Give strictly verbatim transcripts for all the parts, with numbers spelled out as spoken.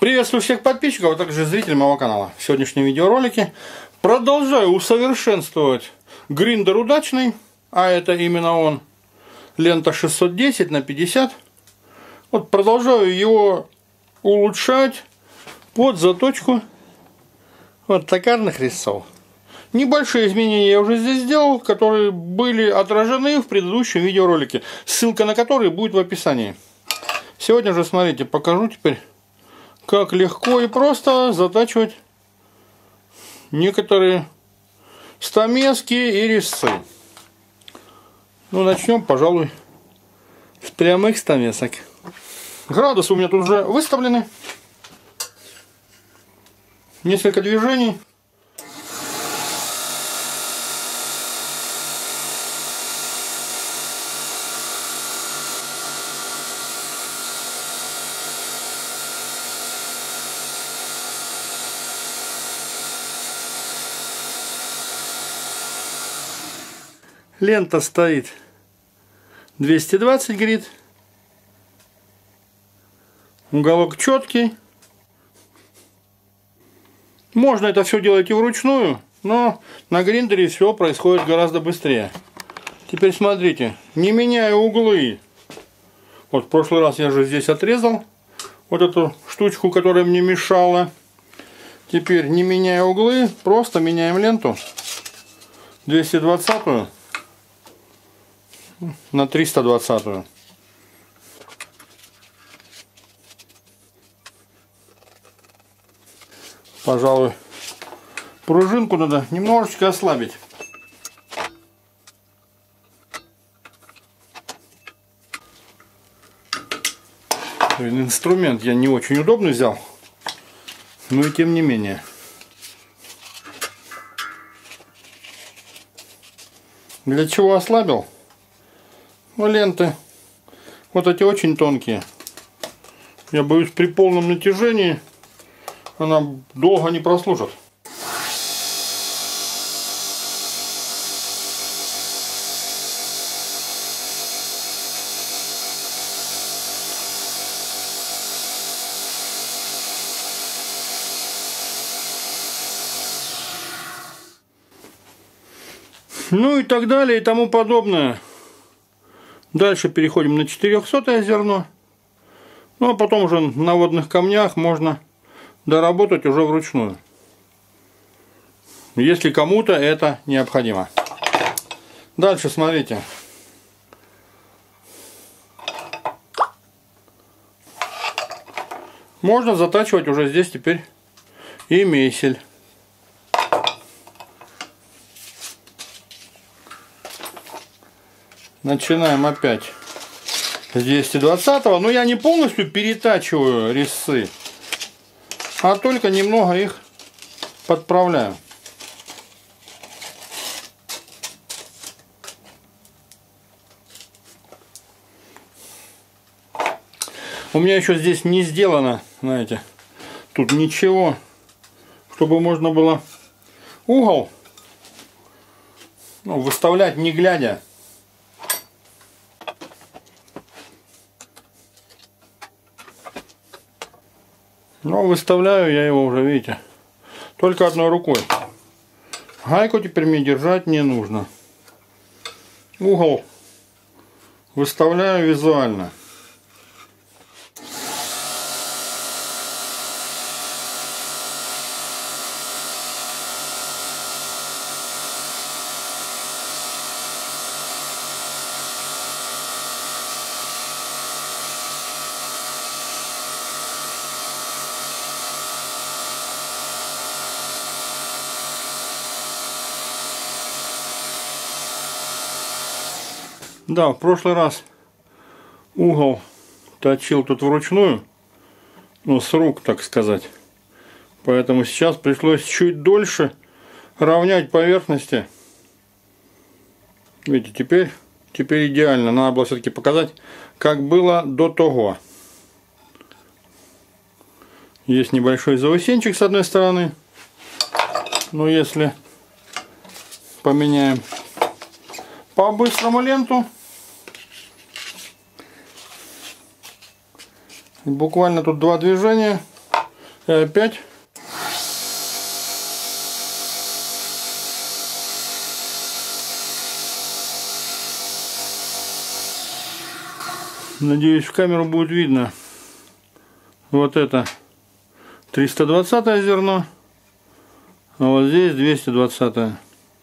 Приветствую всех подписчиков, а также зрителей моего канала. В сегодняшнем видеоролике продолжаю усовершенствовать гриндер удачный, а это именно он, лента шестьсот десять на пятьдесят. Вот продолжаю его улучшать под заточку вот токарных резцов. Небольшие изменения я уже здесь сделал, которые были отражены в предыдущем видеоролике, ссылка на который будет в описании. Сегодня же, смотрите, покажу теперь, как легко и просто затачивать некоторые стамески и резцы. Ну, начнем, пожалуй, с прямых стамесок. Градусы у меня тут уже выставлены. Несколько движений. Лента стоит двести двадцать грит. Уголок четкий. Можно это все делать и вручную, но на гриндере все происходит гораздо быстрее. Теперь смотрите, не меняя углы. Вот в прошлый раз я же здесь отрезал вот эту штучку, которая мне мешала. Теперь, не меняя углы, просто меняем ленту двести двадцатую на триста двадцатую. Пожалуй, пружинку надо немножечко ослабить. Инструмент я не очень удобный взял, но и тем не менее. Для чего ослабил? Ну, ленты вот эти очень тонкие. Я боюсь, при полном натяжении она долго не прослужит. Ну и так далее и тому подобное. Дальше переходим на четырехсотое зерно. Ну а потом уже на водных камнях можно доработать уже вручную, если кому-то это необходимо. Дальше смотрите. Можно затачивать уже здесь теперь и мейсель. Начинаем опять с двести двадцатого, но я не полностью перетачиваю резцы, а только немного их подправляю. У меня еще здесь не сделано, знаете, тут ничего, чтобы можно было угол, ну, выставлять не глядя. Но выставляю я его уже, видите, только одной рукой. Гайку теперь мне держать не нужно. Угол выставляю визуально. Да, в прошлый раз угол точил тут вручную, ну, с рук, так сказать. Поэтому сейчас пришлось чуть дольше равнять поверхности. Видите, теперь, теперь идеально. Надо было все-таки показать, как было до того. Есть небольшой заусенчик с одной стороны. Но если поменяем по-быстрому ленту, буквально тут два движения, И опять. Надеюсь, в камеру будет видно. Вот это триста двадцатое зерно, а вот здесь двести двадцатое.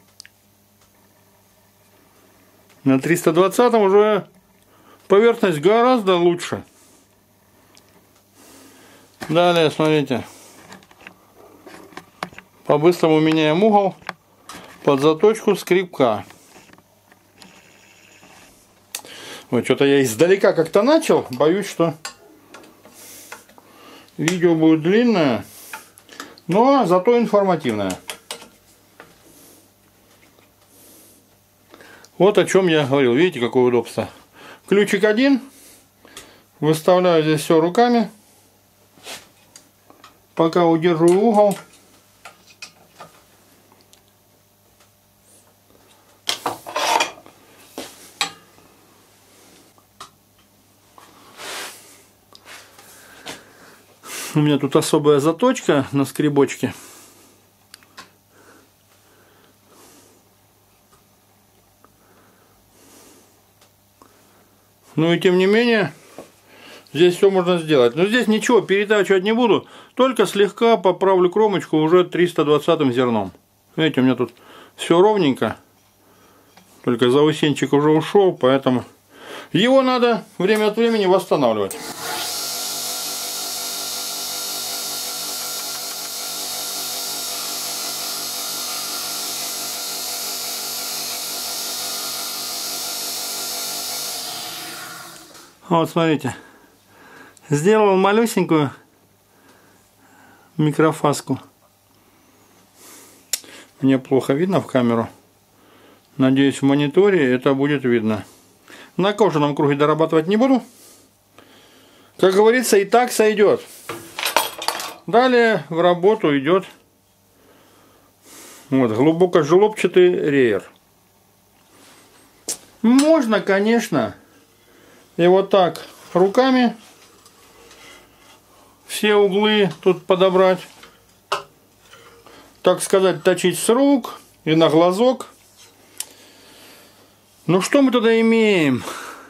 На триста двадцатом уже поверхность гораздо лучше. Далее, смотрите. По-быстрому меняем угол под заточку скребка. Вот что-то я издалека как-то начал. Боюсь, что видео будет длинное, но зато информативное. Вот о чем я говорил. Видите, какое удобство. Ключик один. Выставляю здесь все руками. Пока удерживаю угол. У меня тут особая заточка на скребочке. Ну и тем не менее, здесь все можно сделать. Но здесь ничего перетачивать не буду, только слегка поправлю кромочку уже триста двадцатым зерном. Видите, у меня тут все ровненько, только заусенчик уже ушел, поэтому его надо время от времени восстанавливать. Вот, смотрите, сделал малюсенькую микрофаску. Мне плохо видно в камеру. Надеюсь, в мониторе это будет видно. На кожаном круге дорабатывать не буду. Как говорится, и так сойдет. Далее в работу идет вот глубокожелобчатый реер. Можно, конечно, и вот так руками все углы тут подобрать, так сказать, точить с рук и на глазок. Ну что мы туда имеем?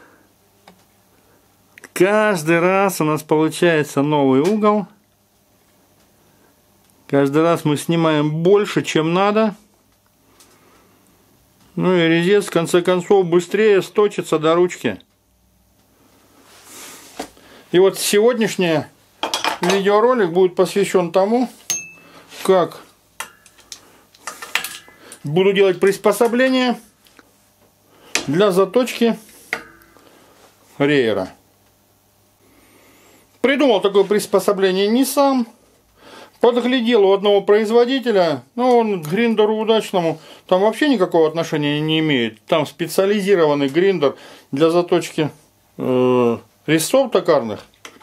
Каждый раз у нас получается новый угол. Каждый раз мы снимаем больше, чем надо. Ну и резец в конце концов быстрее сточится до ручки. И вот сегодняшний видеоролик будет посвящен тому, как буду делать приспособление для заточки реера. Придумал такое приспособление не сам. Подглядел у одного производителя, но он к гриндеру удачному там вообще никакого отношения не имеет. Там специализированный гриндер для заточки э, резцов токарных.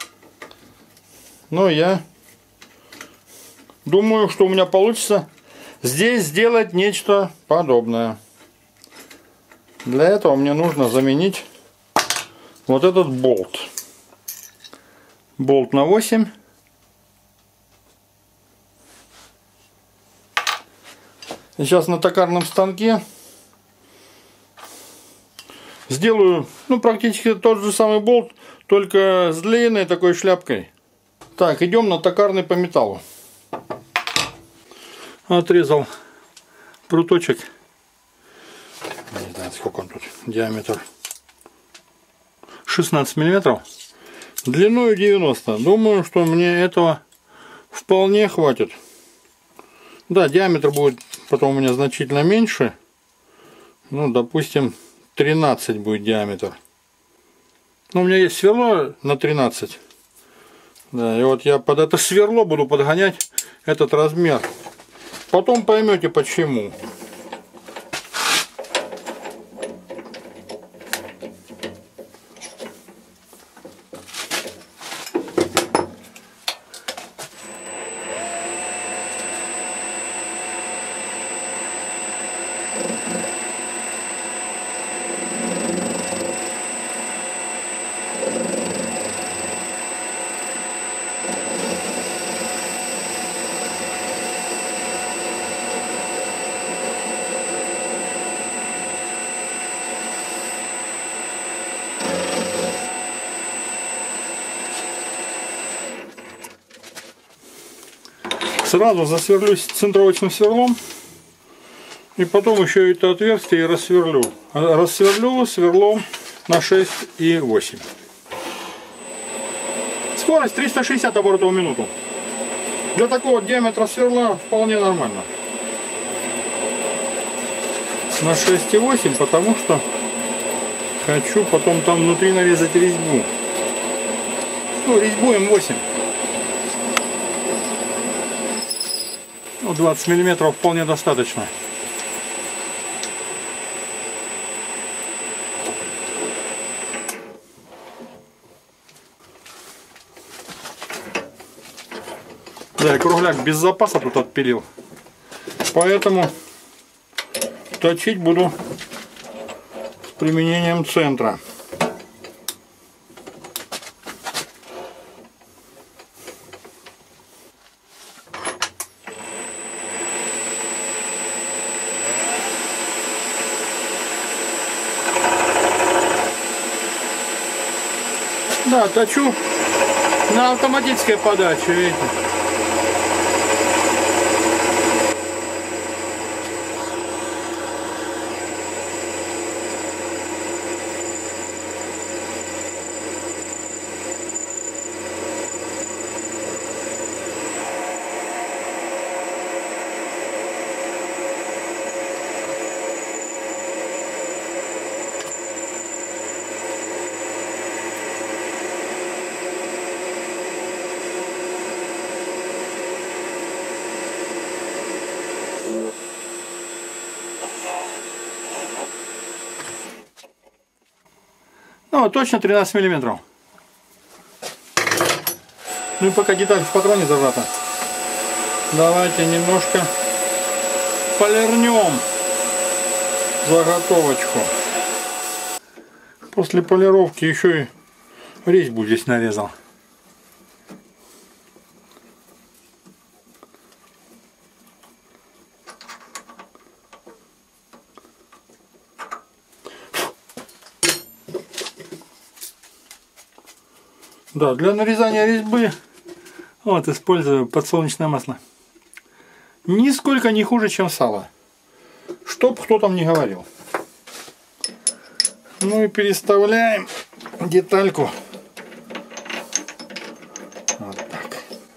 Но я думаю, что у меня получится здесь сделать нечто подобное. Для этого мне нужно заменить вот этот болт. Болт на восемь. Сейчас на токарном станке сделаю, ну, практически тот же самый болт, только с длинной такой шляпкой. Так, идем на токарный по металлу. Отрезал пруточек. Не знаю, сколько он тут, диаметр. шестнадцать миллиметров. Длиною девяносто. Думаю, что мне этого вполне хватит. Да, диаметр будет потом у меня значительно меньше. Ну, допустим, тринадцать будет диаметр. Ну, у меня есть сверло на тринадцать. Да, и вот я под это сверло буду подгонять этот размер. Потом поймете почему. Сразу засверлю центровочным сверлом. И потом еще это отверстие рассверлю. Рассверлю сверлом на шесть и восемь. Скорость триста шестьдесят оборотов в минуту. Для такого диаметра сверла вполне нормально. На шесть и восемь, потому что хочу потом там внутри нарезать резьбу. Ну, резьбу эм восемь. Ну, двадцать миллиметров вполне достаточно. Да, и кругляк без запаса тут отпилил. Поэтому точить буду с применением центра. Да, точу на автоматической подаче, видите. Ну, точно тринадцать миллиметров. Ну и пока деталь в патроне зажата, давайте немножко полирнем заготовочку. После полировки еще и резьбу здесь нарезал. Да, для нарезания резьбы вот использую подсолнечное масло. Нисколько не хуже, чем сало. Чтоб кто там не говорил. Ну и переставляем детальку. Вот так.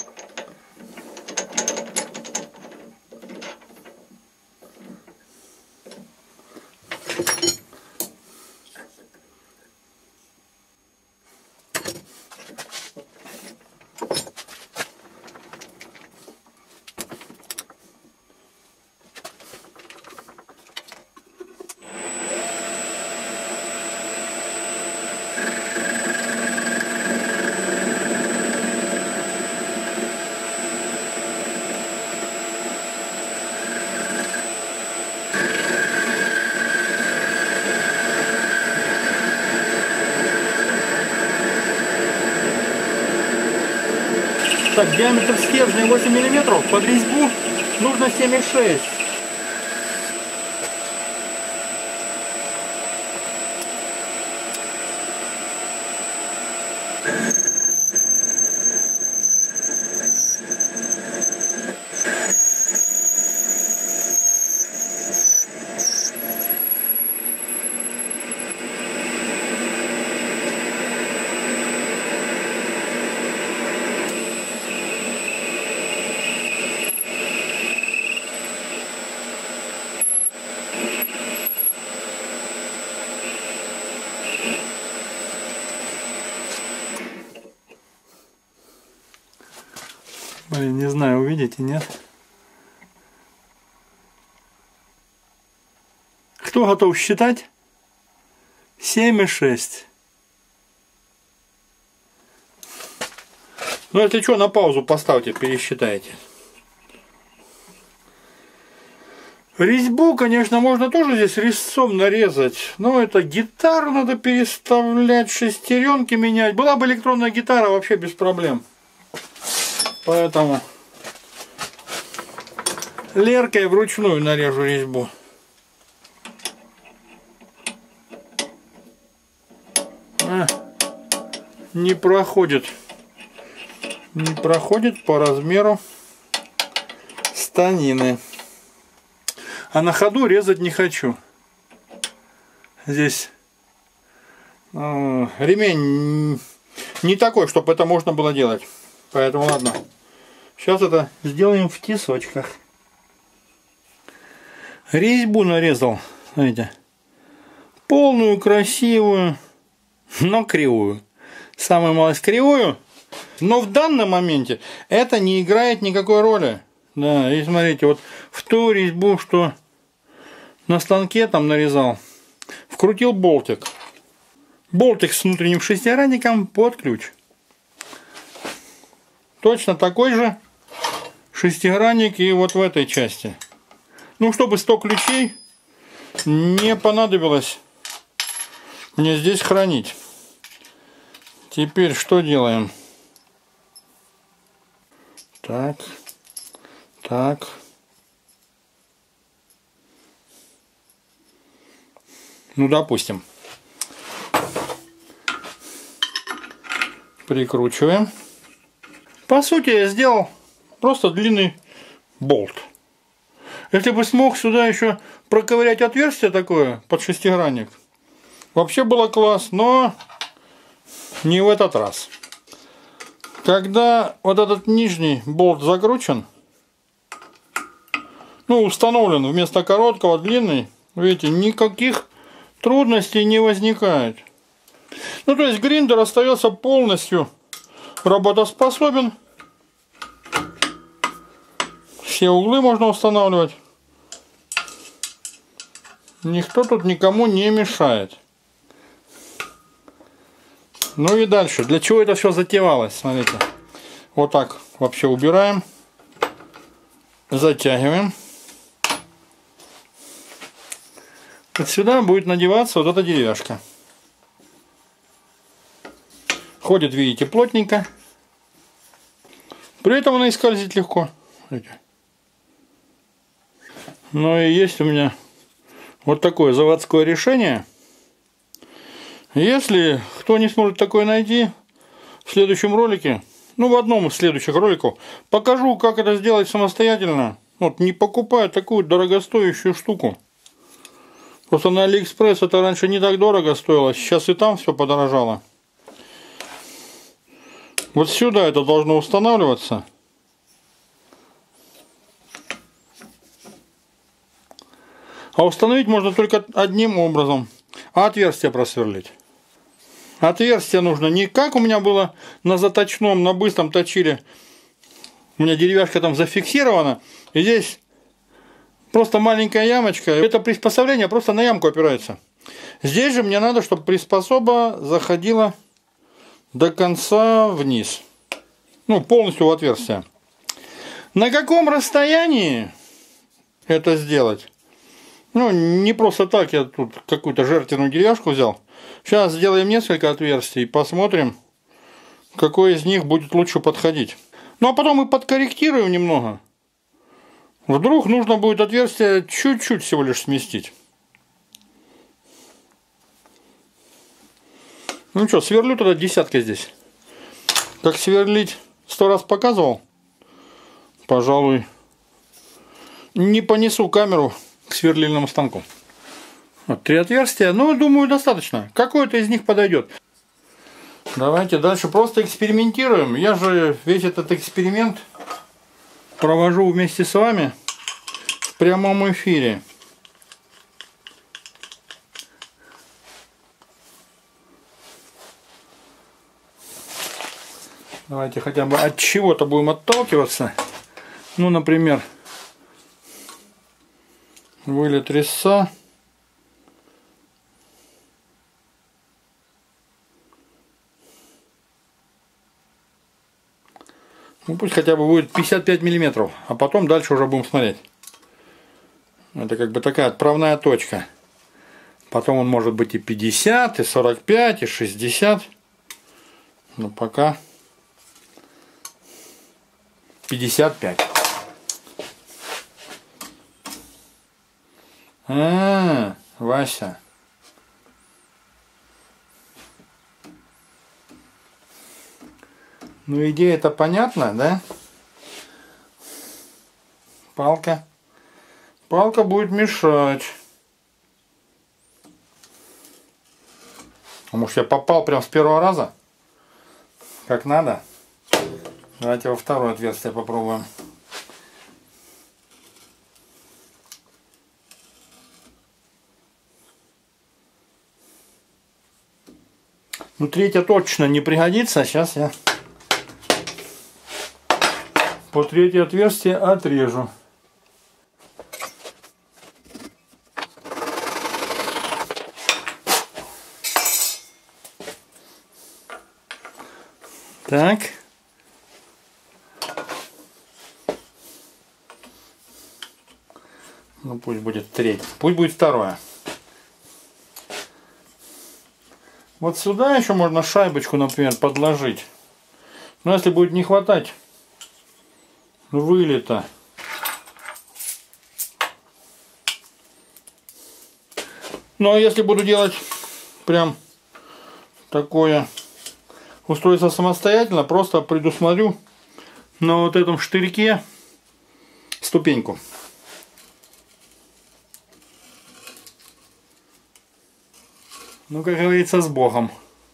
Так, диаметр стержня восемь миллиметров, под резьбу нужно семь и шесть. Блин, не знаю, увидите, нет? Кто готов считать? семь и шесть. Ну, если что, на паузу поставьте, пересчитайте. Резьбу, конечно, можно тоже здесь резцом нарезать, но это гитару надо переставлять, шестеренки менять. Была бы электронная гитара, вообще без проблем. Поэтому леркой вручную нарежу резьбу. А, не проходит. Не проходит по размеру станины. А на ходу резать не хочу. Здесь э, ремень не такой, чтобы это можно было делать. Поэтому ладно. Сейчас это сделаем в тесочках. Резьбу нарезал, смотрите. Полную, красивую, но кривую. Самую малость кривую. Но в данном моменте это не играет никакой роли. Да, и смотрите, вот в ту резьбу, что на станке там нарезал, вкрутил болтик. Болтик с внутренним шестигранником под ключ. Точно такой же шестигранник и вот в этой части. Ну, чтобы сто ключей не понадобилось мне здесь хранить. Теперь что делаем? Так, так. Ну, допустим. Прикручиваем. По сути, я сделал просто длинный болт. Если бы смог сюда еще проковырять отверстие такое под шестигранник, вообще было класс, но не в этот раз. Когда вот этот нижний болт закручен, ну, установлен вместо короткого длинный, видите, никаких трудностей не возникает. Ну, то есть гриндер остается полностью работоспособен. Все углы можно устанавливать. Никто тут никому не мешает. Ну и дальше. Для чего это все затевалось? Смотрите. Вот так вообще убираем. Затягиваем. Вот сюда будет надеваться вот эта деревяшка. Ходит, видите, плотненько. При этом она и скользит легко. Видите? Ну и есть у меня вот такое заводское решение. Если кто не сможет такое найти, в следующем ролике, ну в одном из следующих роликов, покажу, как это сделать самостоятельно. Вот не покупая такую дорогостоящую штуку. Просто на Алиэкспресс это раньше не так дорого стоило, сейчас и там все подорожало. Вот сюда это должно устанавливаться. А установить можно только одним образом. А отверстие просверлить. Отверстие нужно не как у меня было на заточном, на быстром точили. У меня деревяшка там зафиксирована. И здесь просто маленькая ямочка. Это приспособление просто на ямку опирается. Здесь же мне надо, чтобы приспособа заходила до конца вниз. Ну, полностью в отверстие. На каком расстоянии это сделать? Ну, не просто так я тут какую-то жертвенную деревяшку взял. Сейчас сделаем несколько отверстий, посмотрим, какой из них будет лучше подходить. Ну, а потом мы подкорректируем немного. Вдруг нужно будет отверстие чуть-чуть всего лишь сместить. Ну что, сверлю тогда десяткой здесь. Как сверлить сто раз показывал, пожалуй, не понесу камеру к сверлильному станку. Вот три отверстия, ну, думаю, достаточно. Какое-то из них подойдет. Давайте дальше просто экспериментируем. Я же весь этот эксперимент провожу вместе с вами в прямом эфире. Давайте хотя бы от чего-то будем отталкиваться. Ну, например, вылет резца. Ну, пусть хотя бы будет пятьдесят пять миллиметров, а потом дальше уже будем смотреть. Это как бы такая отправная точка. Потом он может быть и пятьдесят, и сорок пять, и шестьдесят. Но пока пятьдесят пять. А, Вася. Ну, идея-то понятна, да? палка. Палка будет мешать. А может я попал прям с первого раза? Как надо? Давайте во второе отверстие попробуем. Ну, третье точно не пригодится. Сейчас я по третье отверстие отрежу. Так. Ну, пусть будет третье. Пусть будет второе. Вот сюда еще можно шайбочку, например, подложить. Но если будет не хватать вылета. Ну, а если буду делать прям такое устройство самостоятельно, просто предусмотрю на вот этом штырьке ступеньку. Ну, как говорится, с Богом.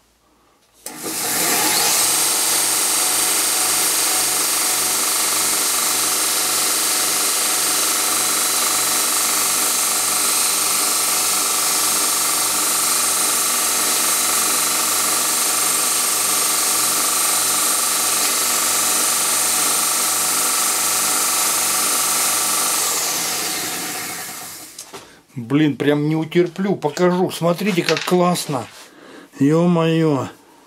Блин, прям не утерплю, покажу. Смотрите, как классно. Ё-моё.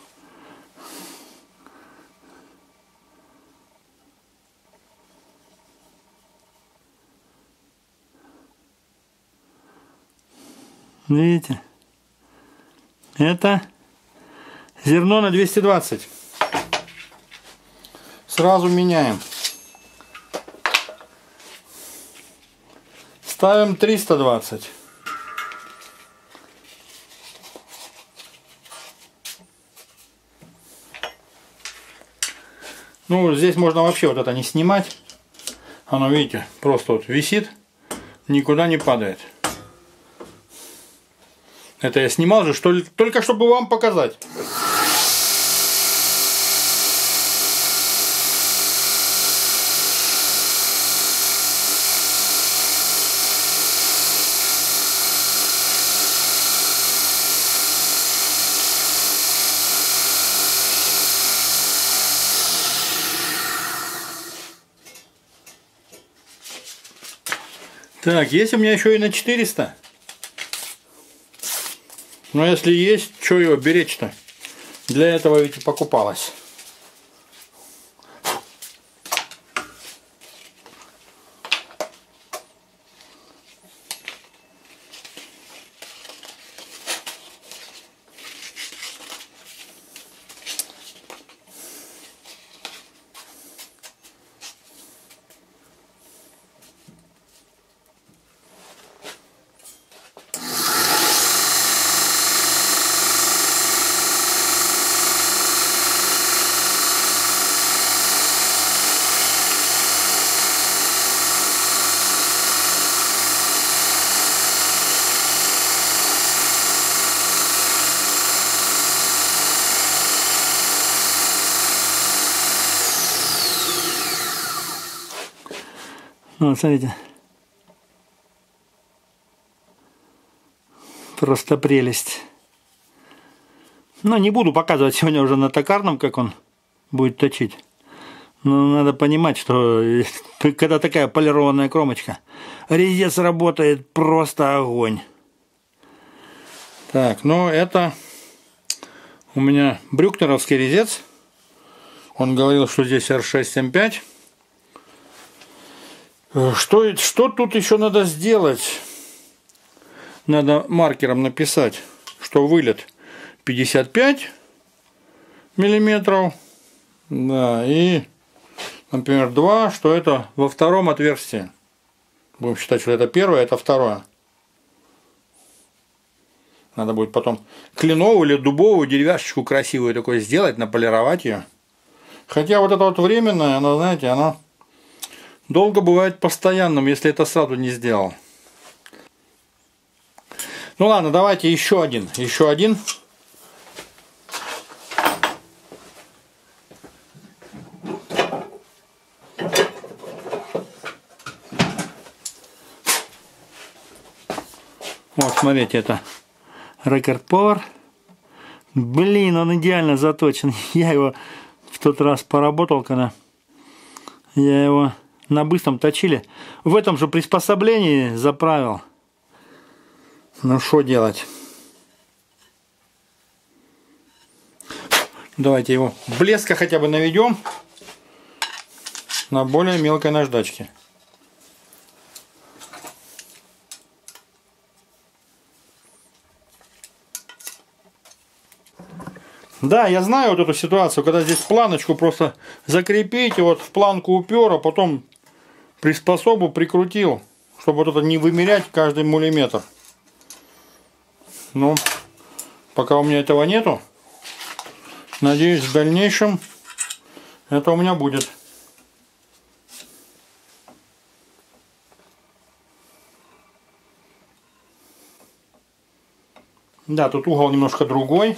Видите? Это зерно на двести двадцать. Сразу меняем. Ставим триста двадцать. Ну, здесь можно вообще вот это не снимать. Оно, видите, просто вот висит, никуда не падает. Это я снимал же, что ли, только чтобы вам показать. Так, есть у меня еще и на четыреста. Но если есть, что его беречь-то? Для этого ведь и покупалось. Вот, смотрите. Просто прелесть. Но не буду показывать сегодня уже на токарном, как он будет точить. Но надо понимать, что когда такая полированная кромочка, резец работает просто огонь. Так, ну это у меня брюкнеровский резец. Он говорил, что здесь эр шесть эм пять. Что, что тут еще надо сделать? Надо маркером написать, что вылет пятьдесят пять миллиметров. Да, и, например, два, что это во втором отверстии. Будем считать, что это первое, это второе. Надо будет потом кленовую или дубовую деревяшечку красивую такой сделать, наполировать ее. Хотя вот это вот временное, оно, знаете, оно долго бывает постоянным, если это сразу не сделал. Ну ладно, давайте еще один. Еще один. Вот, смотрите, это Record Power. Блин, он идеально заточен. Я его в тот раз поработал, когда я его на быстром точили. В этом же приспособлении заправил. Ну, что делать? Давайте его блеска хотя бы наведем на более мелкой наждачке. Да, я знаю вот эту ситуацию, когда здесь планочку просто закрепить, и вот в планку упер, а потом приспособу прикрутил, чтобы вот это не вымерять каждый миллиметр. Но пока у меня этого нету, надеюсь, в дальнейшем это у меня будет. Да, тут угол немножко другой.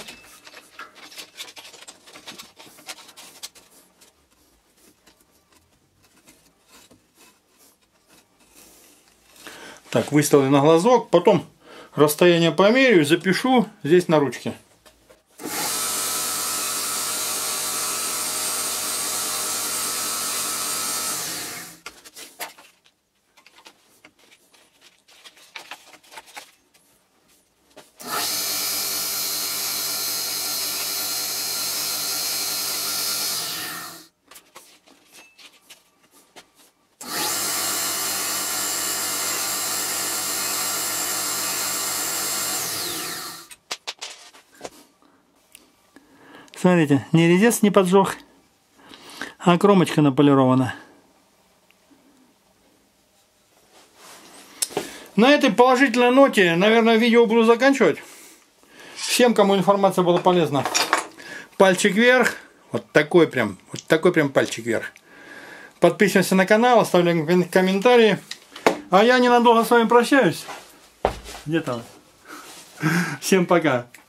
Так, выставлю на глазок, потом расстояние померяю и запишу здесь на ручке. Смотрите, не резец не поджег, а кромочка наполирована. На этой положительной ноте, наверное, видео буду заканчивать. Всем, кому информация была полезна, пальчик вверх. Вот такой прям, вот такой прям пальчик вверх. Подписываемся на канал, оставляем комментарии. А я ненадолго с вами прощаюсь. Где там? Всем пока.